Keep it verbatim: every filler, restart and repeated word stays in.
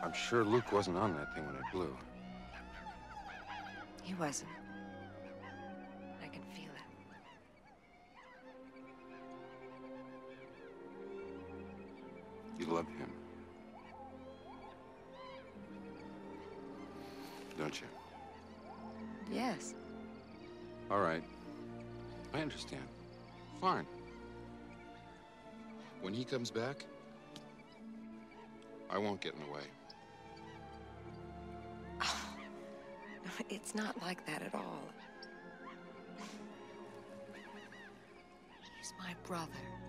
I'm sure Luke wasn't on that thing when it blew. He wasn't. I can feel it. You love him. Don't you? Yes. All right. I understand. Fine. When he comes back, I won't get in the way. Oh, no, it's not like that at all. He's my brother.